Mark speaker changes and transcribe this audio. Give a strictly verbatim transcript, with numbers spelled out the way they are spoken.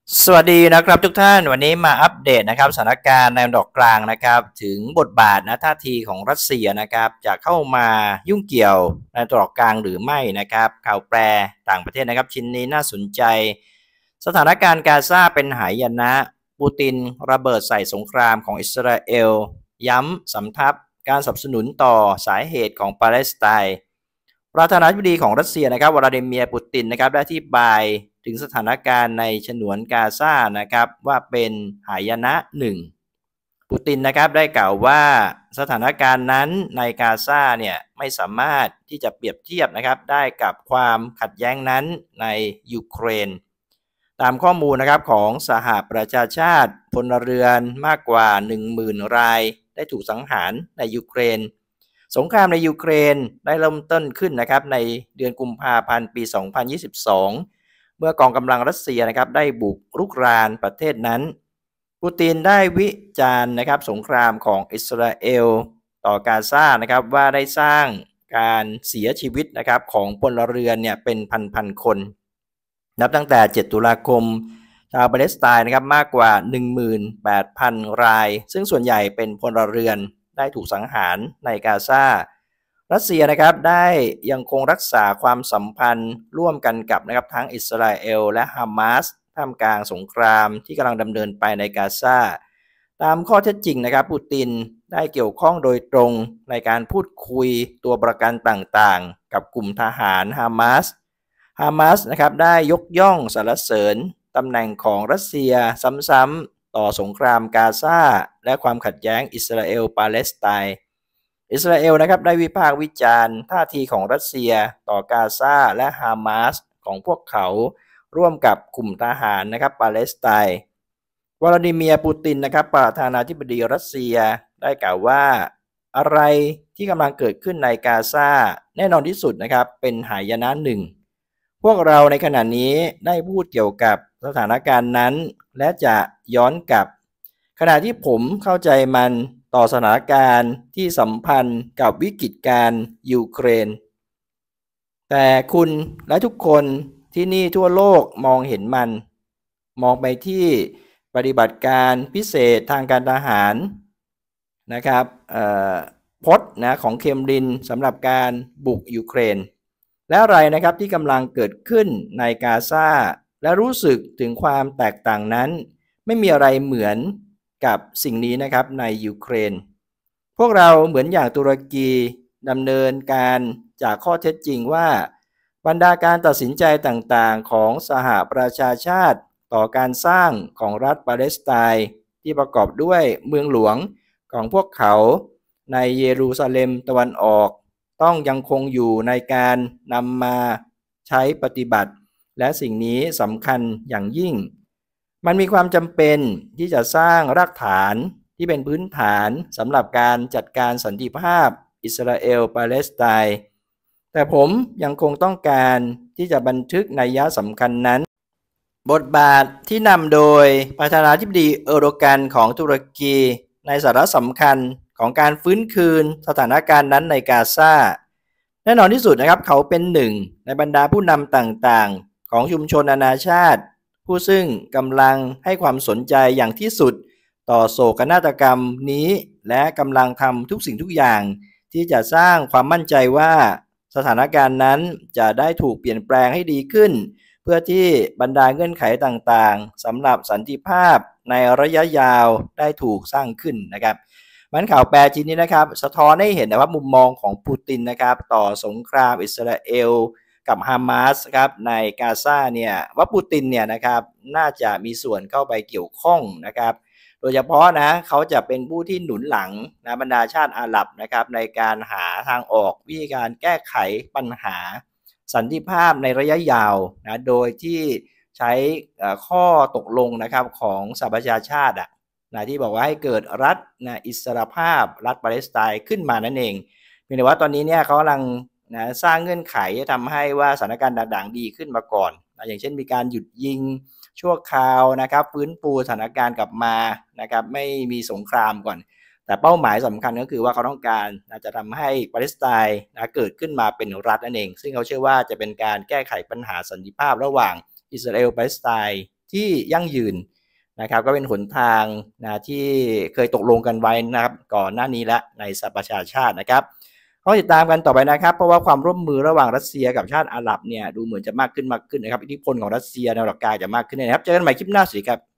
Speaker 1: สวัสดีนะครับทุกท่านวันนี้มาอัปเดตนะครับสถานการณ์ในดอกกลางนะครับถึงบทบาทนะท่าทีของรัสเซียนะครับจะเข้ามายุ่งเกี่ยวในตะวันออกกลางหรือไม่นะครับข่าวแปรต่างประเทศนะครับชิ้นนี้น่าสนใจสถานการณ์กาซาเป็นหายนะปูตินระเบิดใส่สงครามของอิสราเอลย้ำสำทับการสนับสนุนต่อสาเหตุของปาเลสไตน์ประธานาธิบดีของรัสเซียนะครับวลาดิเมียร์ปูตินนะครับได้อธิบายถึงสถานการณ์ในฉนวนกาซานะครับว่าเป็นหายนะหนึ่งปูตินนะครับได้กล่าวว่าสถานการณ์นั้นในกาซาเนี่ยไม่สามารถที่จะเปรียบเทียบนะครับได้กับความขัดแย้งนั้นในยูเครนตามข้อมูลนะครับของสหประชาชาติพลเรือนมากกว่า หนึ่งหมื่น รายได้ถูกสังหารในยูเครนสงครามในยูเครนได้เริ่มต้นขึ้นนะครับในเดือนกุมภาพันธ์ปี สองพันยี่สิบสอง เมื่อกองกำลังรัสเซียนะครับได้บุกรุกรานประเทศนั้นปูตินได้วิจารณ์นะครับสงครามของอิสราเอลต่อกาซานะครับว่าได้สร้างการเสียชีวิตนะครับของพลเรือนเนี่ยเป็นพันๆคนนับตั้งแต่เจ็ดตุลาคมชาวปาเลสไตน์นะครับมากกว่า หนึ่งหมื่นแปดพัน รายซึ่งส่วนใหญ่เป็นพลเรือนได้ถูกสังหารในกาซารัสเซียนะครับได้ยังคงรักษาความสัมพันธ์ร่วมกันกับนะครับทั้งอิสราเอลและฮามาสท่ามกลางสงครามที่กำลังดำเนินไปในกาซาตามข้อเท็จจริงนะครับปูตินได้เกี่ยวข้องโดยตรงในการพูดคุยตัวประกันต่างๆกับกลุ่มทหารฮามาสฮามาสนะครับได้ยกย่องสรรเสริญตำแหน่งของรัสเซียซ้ำๆต่อสงครามกาซาและความขัดแย้งอิสราเอลปาเลสไตน์อิสราเอลนะครับได้วิพากษ์วิจารณ์ท่าทีของรัสเซียต่อกาซาและฮามาสของพวกเขาร่วมกับกลุ่มทหารนะครับปาเลสไตน์วลาดิเมียร์ปูตินนะครับประธานาธิบดีรัสเซียได้กล่าวว่าอะไรที่กำลังเกิดขึ้นในกาซาแน่นอนที่สุดนะครับเป็นหายนะหนึ่งพวกเราในขณะนี้ได้พูดเกี่ยวกับสถานการณ์นั้นและจะย้อนกลับขณะที่ผมเข้าใจมันต่อสถานการณ์ที่สัมพันธ์กับวิกฤตการณ์ยูเครนแต่คุณและทุกคนที่นี่ทั่วโลกมองเห็นมันมองไปที่ปฏิบัติการพิเศษทางการทหารนะครับพจน์นะของเคมรินสำหรับการบุกยูเครนและอะไรนะครับที่กำลังเกิดขึ้นในกาซาและรู้สึกถึงความแตกต่างนั้นไม่มีอะไรเหมือนกับสิ่งนี้นะครับในยูเครนพวกเราเหมือนอย่างตุรกีดำเนินการจากข้อเท็จจริงว่าบรรดาการตัดสินใจต่างๆของสหประชาชาติต่อการสร้างของรัฐปาเลสไตน์ที่ประกอบด้วยเมืองหลวงของพวกเขาในเยรูซาเล็มตะวันออกต้องยังคงอยู่ในการนำมาใช้ปฏิบัติและสิ่งนี้สำคัญอย่างยิ่งมันมีความจำเป็นที่จะสร้างรากฐานที่เป็นพื้นฐานสำหรับการจัดการสันติภาพอิสราเอลปาเลสไตน์แต่ผมยังคงต้องการที่จะบันทึกนัยยะสำคัญนั้นบทบาทที่นำโดยประธานาธิบดีเออร์โดกันของตุรกีในสาระสำคัญของการฟื้นคืนสถานการณ์นั้นในกาซาแน่นอนที่สุดนะครับเขาเป็นหนึ่งในบรรดาผู้นำต่างๆของชุมชนนานาชาติผู้ซึ่งกำลังให้ความสนใจอย่างที่สุดต่อโศกนาฏกรรมนี้และกำลังทำทุกสิ่งทุกอย่างที่จะสร้างความมั่นใจว่าสถานการณ์นั้นจะได้ถูกเปลี่ยนแปลงให้ดีขึ้นเพื่อที่บรรดาเงื่อนไขต่างๆสำหรับสันติภาพในระยะยาวได้ถูกสร้างขึ้นนะครับมันข่าวแปลชิ้นนี้นะครับสะท้อนให้เห็นนะว่ามุมมองของปูตินนะครับต่อสงครามอิสราเอลกับฮามาสครับในกาซาเนี่ยว่าปูตินเนี่ยนะครับน่าจะมีส่วนเข้าไปเกี่ยวข้องนะครับโดยเฉพาะนะเขาจะเป็นผู้ที่หนุนหลังนะบรรดาชาติอาหรับนะครับในการหาทางออกวิธีการแก้ไขปัญหาสันติภาพในระยะยาวนะโดยที่ใช้ข้อตกลงนะครับของสหประชาชาติอ่ะนะที่บอกว่าให้เกิดรัฐนะอิสรภาพรัฐปาเลสไตน์ขึ้นมานั่นเองเพียงแต่ว่าตอนนี้เนี่ยเขากำลังนะสร้างเงื่อนไขทำให้ว่าสถานการณ์ต่างๆดีขึ้นมาก่อนนะอย่างเช่นมีการหยุดยิงชั่วคราวนะครับฟื้นฟูสถานการณ์กลับมานะครับไม่มีสงครามก่อนแต่เป้าหมายสำคัญก็คือว่าเขาต้องการจะทำให้ปาเลสไตน์นะเกิดขึ้นมาเป็นรัฐนั่นเองซึ่งเขาเชื่อว่าจะเป็นการแก้ไขปัญหาสันติภาพระหว่างอิสราเอลปาเลสไตน์ที่ยั่งยืนนะครับก็เป็นหนทางนะที่เคยตกลงกันไว้นะครับก่อนหน้านี้และในสหประชาชาตินะครับก็ติดตามกันต่อไปนะครับเพราะว่าความร่วมมือระหว่างรัสเซียกับชาติอาหรับเนี่ยดูเหมือนจะมากขึ้นมากขึ้นนะครับอิทธิพลของรัสเซียในระดับกลางจะมากขึ้นนะครับเจอกันใหม่คลิปหน้าสวัสดีครับ